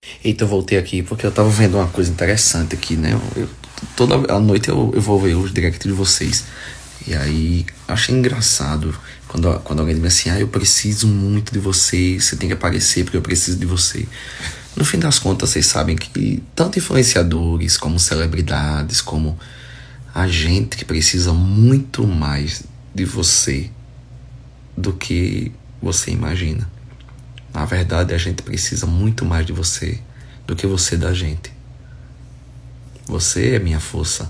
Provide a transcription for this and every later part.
Eita, eu voltei aqui porque eu tava vendo uma coisa interessante aqui, né? Toda a noite eu vou ver os directs de vocês. E aí, achei engraçado quando alguém diz assim: eu preciso muito de você, você tem que aparecer porque eu preciso de você. No fim das contas, vocês sabem que tanto influenciadores, como celebridades, como a gente que precisa muito mais de você do que você imagina. Na verdade, a gente precisa muito mais de você do que você da gente. Você é minha força.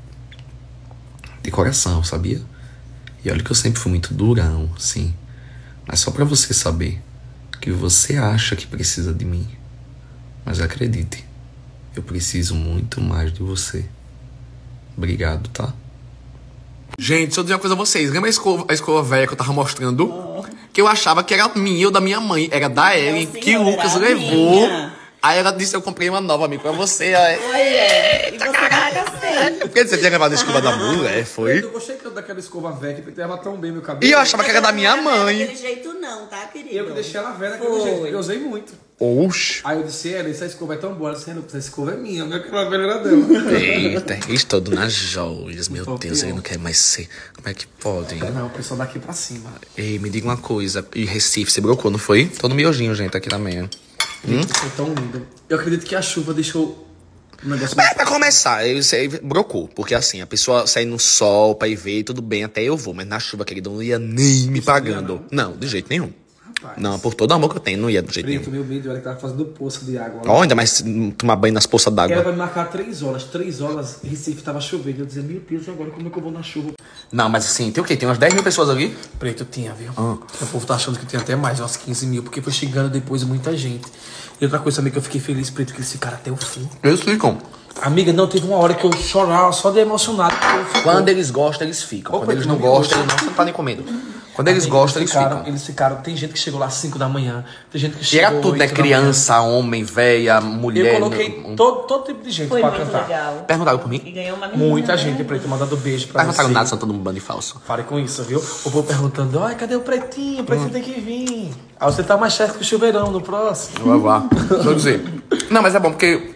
De coração, sabia? E olha que eu sempre fui muito durão, sim. Mas só pra você saber que você acha que precisa de mim. Mas acredite, eu preciso muito mais de você. Obrigado, tá? Gente, deixa eu dizer uma coisa a vocês. Lembra a escova velha que eu tava mostrando? Que eu achava que era minha ou da minha mãe. Era da Ellen, que o Lucas levou. Aí ela disse: eu comprei uma nova, amigo, pra você. Aí, e você vai porque você tinha levado a escova da mulher, foi? Eu gostei tanto daquela escova velha que leva tão bem meu cabelo. E eu achava que era da minha mãe. Daquele jeito não, tá, querido? Eu que deixei ela velha daquele jeito. Eu usei muito. Oxi. Aí eu disse: essa escova é tão boa. Ela disse: essa escova é minha. Aquela velha era dela. Eita, estou nas joias, meu Deus, ele não quer mais ser. Como é que pode? Não, o pessoal daqui pra cima. Ei, me diga uma coisa. E Recife, você brocou, não foi? Tô no miojinho, gente, aqui também. Foi tão lindo. Eu acredito que a chuva deixou o negócio... Pra começar, eu sei, brocou. Porque assim, a pessoa sair no sol pra ir ver, tudo bem, até eu vou. Mas na chuva, querido, eu não ia nem me pagando. Não, de jeito nenhum. Rapaz. Não, por todo o amor que eu tenho, não ia de jeito nenhum. Meu medo era que tava fazendo poça de água. Ó, ainda mais tomar banho nas poças d'água. Ela vai me marcar 3 horas. 3 horas, Recife tava chovendo. Eu dizia: meu Deus, agora como é que eu vou na chuva? Não, mas assim, tem o quê? Tem umas 10 mil pessoas ali? Preto, tinha, viu? O povo tá achando que tem até mais, umas 15 mil, porque foi chegando depois muita gente. E outra coisa também que eu fiquei feliz, Preto, que eles ficaram até o fim. Eles ficam. Amiga, não, teve uma hora que eu chorava só de emocionado. Quando eles gostam, eles ficam. Quando eles não gostam, eles não tá nem comendo. Quando eles gostam, eles ficam. Eles ficaram. Tem gente que chegou lá às 5 da manhã. Tem gente que E chegou. era tudo, né? Criança, homem, velha, mulher. Eu coloquei todo tipo de gente pra cantar. Legal. Perguntaram por mim? E ganhou uma menina, Muita né? gente, Preto, mandando beijo pra Perguntaram você. nada, são todo mundo bando de falso. Pare com isso, viu? O povo perguntando: ai, cadê o Pretinho? O Pretinho tem que vir. Aí você tá mais certo que o chuveirão no próximo. Vá. Deixa eu dizer. Não, mas é bom porque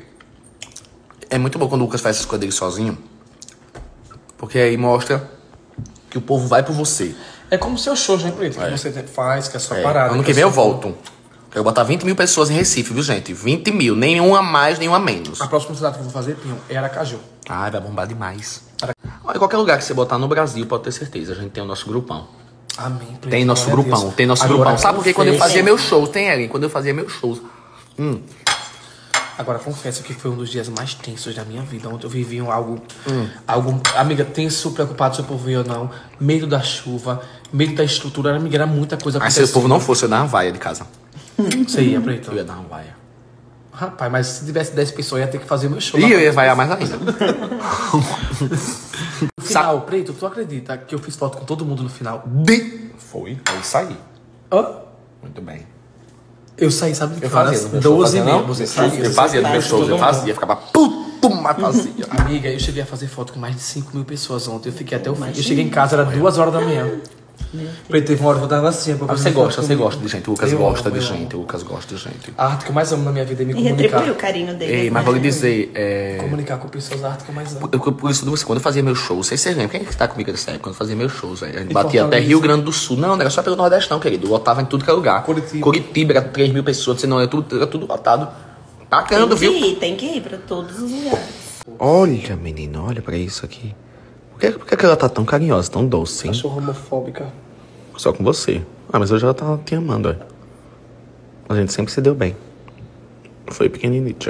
é muito bom quando o Lucas faz essas coisas dele sozinho. Porque aí mostra que o povo vai por você. É como o seu show, gente, Preto, que você faz, que é a sua parada. Ano que vem eu volto. Quero botar 20 mil pessoas em Recife, viu, gente? 20 mil. Nenhuma a mais, nenhuma a menos. A próxima cidade que eu vou fazer, Pinho, é Aracaju. Ai, vai bombar demais. Olha, qualquer lugar que você botar no Brasil, pode ter certeza. A gente tem o nosso grupão. Amém. Preto, Tem nosso glória a grupão, Deus. tem nosso Agora, grupão. Sabe por quê? Quando eu confesso- fazia meus shows, tem Ellen, quando eu fazia meus shows. Agora, confesso que foi um dos dias mais tensos da minha vida. Ontem eu vivi algo, amiga, tenso, preocupado se o povo ia ou não. Medo da chuva, medo da estrutura. Amiga, era muita coisa Mas acontecendo. se o povo não fosse, eu dava uma vaia de casa. Você ia, Preto? Eu ia dar uma vaia. Rapaz, mas se tivesse 10 pessoas, eu ia ter que fazer meu show. E eu ia vaiar mais ainda. No final, Preto, tu acredita que eu fiz foto com todo mundo no final? Foi, aí saí. Hã? Muito bem. Eu saí, sabe de que Eu fazia, horas? no meu show, 12 e fazia, meia. não? Você saía? Eu fazia no meu show, eu fazia, ficava puto, mas fazia. Amiga, eu cheguei a fazer foto com mais de 5 mil pessoas ontem. Eu fiquei até o fim. Eu cheguei em casa, era 2 horas da manhã. Preto, teve uma hora que eu tava assim. Você gosta de gente, o Lucas gosta de gente, o Lucas gosta de gente. A arte que eu mais amo na minha vida é me E comunicar. retribuiu o carinho dele. Ei, mas vou lhe dizer, Comunicar com pessoas, a arte que eu mais amo. por isso, quando eu fazia meus shows, vocês lembram, quem é que tá comigo dessa época? Quando eu fazia meus shows, velho, a gente Em batia até Fortaleza. Rio Grande do Sul. Não era só pelo Nordeste não, querido, lotava em tudo que é lugar. Curitiba era 3 mil pessoas, senão era tudo lotado. Bacana, viu? Tem que ir pra todos os lugares. Olha, menino, olha pra isso aqui. Por que ela tá tão carinhosa, tão doce, hein? Cachorro homofóbica. Só com você. Ah, mas hoje ela tá te amando, olha. A gente sempre se deu bem. Foi pequenininho, já.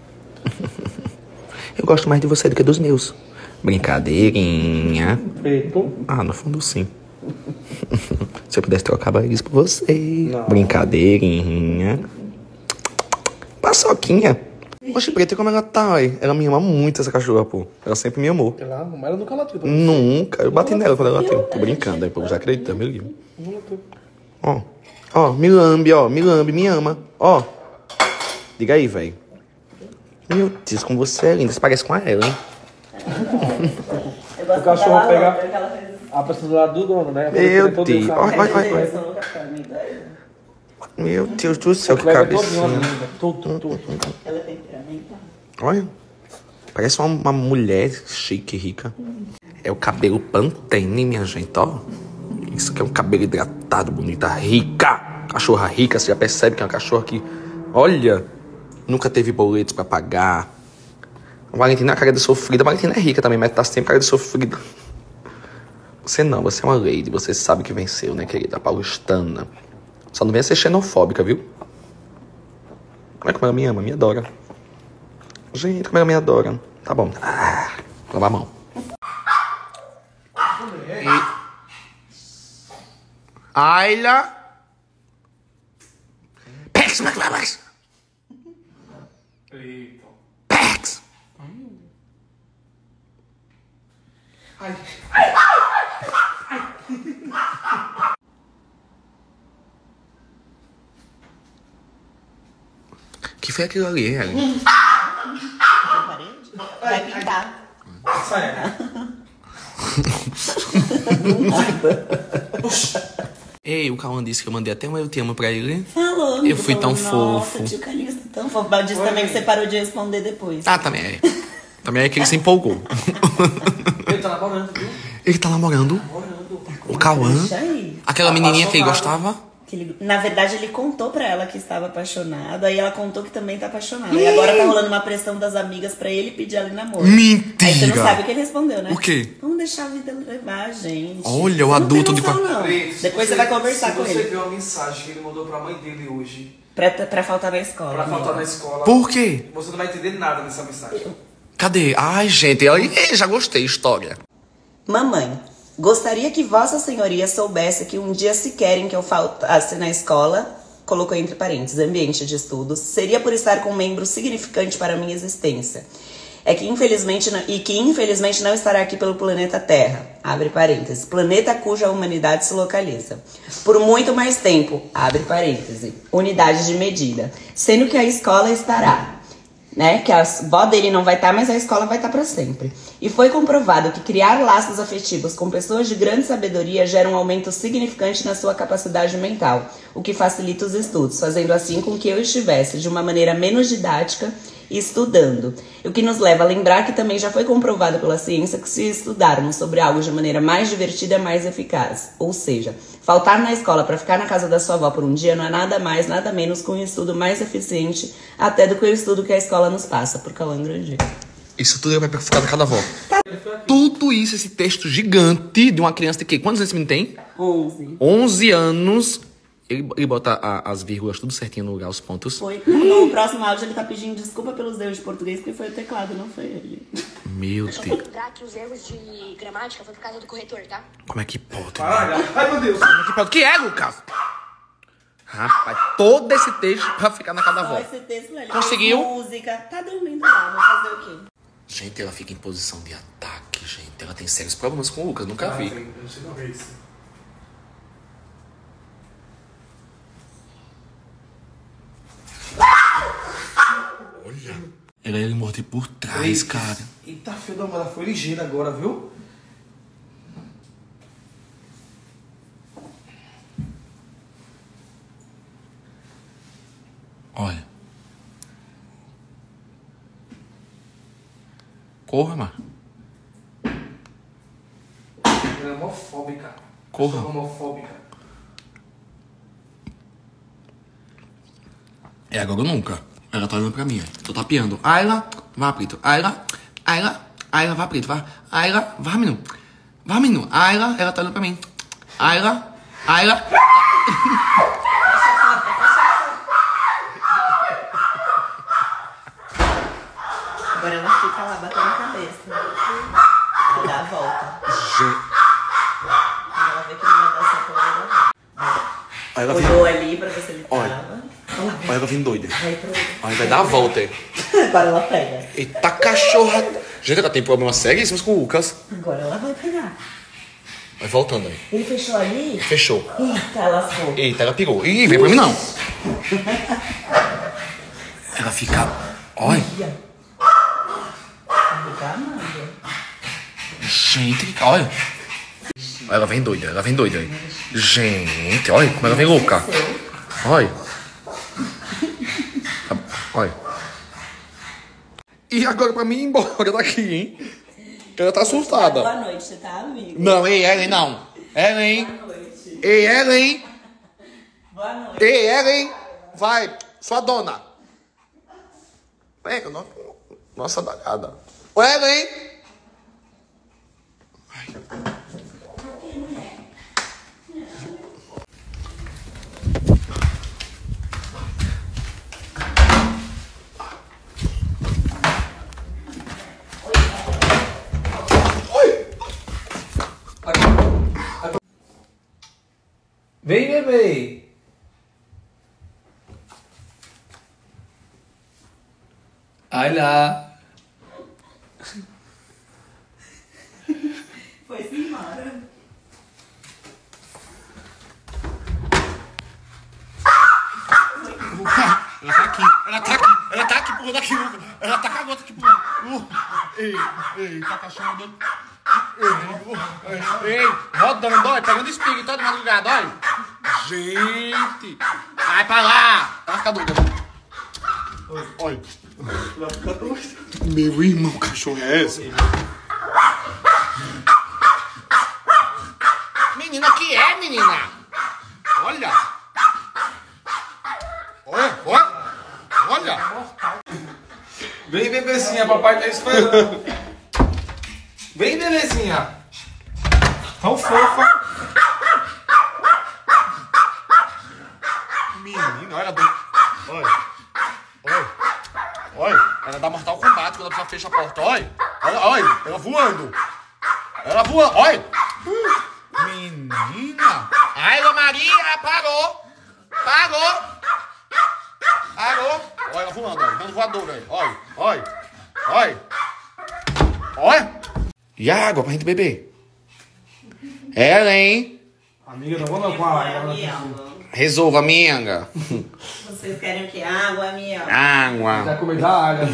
Eu gosto mais de você do que dos meus. Brincadeirinha. Preto. Ah, no fundo sim. Se eu pudesse trocar barriguinhas por você. Não. Brincadeirinha. Paçoquinha. Poxa, Preta, como ela tá, ué? Ela me ama muito, essa cachorra, pô. Ela sempre me amou. Ela nunca latiu. Nunca. Eu bati nela quando ela bateu. Tô brincando, aí o povo já acredita, meu livro. Ó, me lambe, me ama. Ó. Diga aí, velho. Meu Deus, como você é linda. Você parece com a ela, hein? O cachorro pega a pessoa do lado do dono, né? Meu Deus. Olha. Meu Deus do céu, que Pega cabeça. todinho, amiga. Tudo. Ela é temperamental. Olha, parece uma mulher chique e rica. É o cabelo Pantene, minha gente, ó. Isso que é um cabelo hidratado, bonita, rica. Cachorra rica, você já percebe que é uma cachorra que, olha, nunca teve boletos pra pagar. A Valentina é a cara de sofrida. A Valentina é rica também, mas tá sempre cara de sofrida. Você não, você é uma lady, você sabe que venceu, né, querida? Paulistana. Só não venha ser xenofóbica, viu? Como é que ela me ama? Me adora. Gente, como ela me adora. Tá bom. Lava a mão. Ayla. Pex, Pex. Pex. Ai. Que foi aquilo ali, Ellen? Na parede? Vai pintar. Sai. Ei, o Cauã disse que eu mandei até um eu te amo pra ele. Falou. Eu fui tão Nossa, fofo. tio Carlinhos, tão fofo. Mas disse também que você parou de responder depois. Ah, também é. Também é que ele se empolgou. Ele tá namorando, viu? Ele tá namorando o Cauã. Deixa aí. Aquela menininha que ele gostava. Na verdade, ele contou pra ela que estava apaixonado. Aí ela contou que também tá apaixonada. E agora tá rolando uma pressão das amigas pra ele pedir ela em namoro. Mentira! Aí você não sabe o que ele respondeu, né? O quê? Vamos deixar a vida levar, gente. Olha, o Você não tem adulto de noção, não. Depois você vai conversar com Se ele. você viu a mensagem que ele mandou pra mãe dele hoje, Pra faltar na escola. pra faltar amiga. na escola, Por quê? você não vai entender nada nessa mensagem. Cadê? Ai, gente, já gostei, história. Mamãe, gostaria que Vossa Senhoria soubesse que um dia se querem que eu faltasse na escola, colocou entre parênteses, ambiente de estudos, seria por estar com um membro significante para a minha existência. Infelizmente não estará aqui pelo planeta Terra, abre parênteses, planeta cuja humanidade se localiza. Por muito mais tempo, abre parênteses, unidade de medida, sendo que a escola estará. Né? Que a avó dele não vai estar, mas a escola vai estar para sempre. E foi comprovado que criar laços afetivos com pessoas de grande sabedoria gera um aumento significante na sua capacidade mental, o que facilita os estudos, fazendo assim com que eu estivesse de uma maneira menos didática estudando. O que nos leva a lembrar que também já foi comprovado pela ciência que se estudarmos sobre algo de maneira mais divertida é mais eficaz. Ou seja, faltar na escola para ficar na casa da sua avó por um dia não é nada mais, nada menos que um estudo mais eficiente até do que o estudo que a escola nos passa, por Cauã Grangeiro. Isso tudo vai ficar na cada avó. Tudo isso, esse texto gigante de uma criança de quê? Quantos anos esse menino tem? 11. 11 anos. Ele bota as vírgulas tudo certinho no lugar, os pontos. Foi. No próximo áudio ele tá pedindo desculpa pelos erros de português, porque foi o teclado, não foi ele. Meu Eu só Deus. vou lembrar que os erros de gramática foi por causa do corretor, tá? Como é que pode? Ai, meu Deus. Como é que pode? Que é, Lucas? Rapaz, todo esse texto pra ficar na cada Só avó. esse texto, ele Conseguiu? fez música. Tá dormindo lá, vai fazer o quê? Gente, ela fica em posição de ataque, gente. Ela tem sérios problemas com o Lucas, nunca vi. Eu não sei não ver isso. Olha. Ela ia morder por trás, cara. Eita, filho da mãe, ela foi ligeira agora, viu? Olha. Corra, mano. Ela é homofóbica. Corra. Eu sou homofóbica. É agora ou nunca. Ela tá olhando pra mim, ó. Tô tapeando. Ayla, vá, Preto. Ayla, vá, Preto. Vá. Ayla, vá, menino. Vá, menino. Ayla, ela tá olhando pra mim. Ayla. Agora ela fica lá batendo a cabeça. Vai dar a volta. Quando ela vê que não vai dar essa coisa, ela vai. Ayla Olhou ali pra ver se ele Olha. tava. Ela vindo doida. Vai pro... Aí vai dar a volta aí. Agora ela pega. Eita cachorra. Gente, ela tem problemas seríssimos com o Lucas. Agora ela vai pegar. Vai voltando aí. Ele fechou ali? Fechou. Eita, lascou. Eita, ela pegou. Ih, vem pra mim não. Ela fica... Olha. Fica amando. Gente, olha. Ela vem doida aí. Gente, olha como ela vem louca. Olha. E agora pra mim ir embora daqui, hein? Ela tá assustada. Boa noite, tá, amigo? Não, ei, Ellen, não. Ellen. Boa noite. Ei, Ellen. Boa noite. Ei, Ellen. Vai, sua dona. Pega, nossa danada. Ô, Ellen. Vem, bebê. Ai lá. Foi-se embora. Ela tá aqui, porra, daqui. Ela tá com a gota aqui, porra. Ei, tá cachorro. Ei, rodando, olha, pegando espinho toda madrugada, olha. Gente, vai pra lá. Ela fica doida. Olha. Ela fica doida. Meu irmão, cachorro é esse? Menina, que é, menina? Olha. Olha. Vem, bebezinha, papai tá esperando. Vem, bebezinha. Tão fofa. Menina, olha. Olha. Ela dá Mortal Kombat quando a pessoa fecha a porta. Olha. Ela voando. Olha. Menina. Ai, Maria, parou. Olha, ela voando, olha. Dando voadora aí. Olha. E a água pra gente beber? Ela, hein? Amiga, não vou não com a água. Resolva, amiga. Vocês querem o quê? Água, minha? Já Água. comi da água.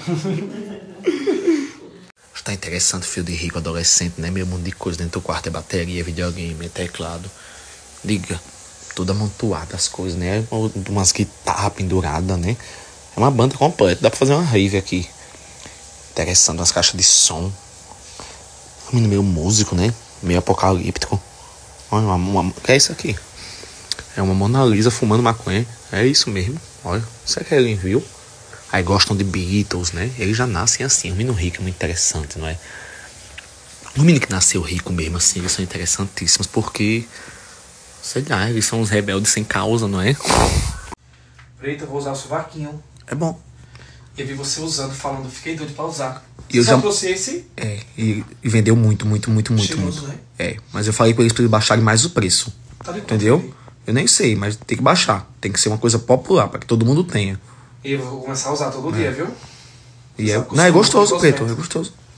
Tá interessante, filho de rico, adolescente, né? Meio mundo de coisa dentro do quarto. É bateria, videogame, teclado. Liga. Tudo amontoado, as coisas, né? Umas guitarras penduradas, né? É uma banda completa. Dá pra fazer uma rave aqui. Interessante, umas caixas de som. Um menino meio músico, né? Meio apocalíptico. Olha, o que é isso aqui? É uma Mona Lisa fumando maconha. É isso mesmo. Olha, será que ele viu? Aí gostam de Beatles, né? Eles já nascem assim. O menino rico é muito interessante, não é? O menino que nasceu rico mesmo, assim, eles são interessantíssimos porque... Sei lá, eles são os rebeldes sem causa, não é? Eita, eu vou usar o sovaquinho. É bom. Eu vi você usando, falando, fiquei doido pra usar. E eu Só já... trouxe esse? É, e vendeu muito. Cheiroso, né? É, mas eu falei pra eles baixarem mais o preço. Tá de quanto, Entendeu? filho? Eu nem sei, mas tem que baixar. Tem que ser uma coisa popular, pra que todo mundo tenha. E eu vou começar a usar todo dia, viu? E Você é... sabe que eu Não, é sou gostoso, muito Preto, gostoso. é gostoso.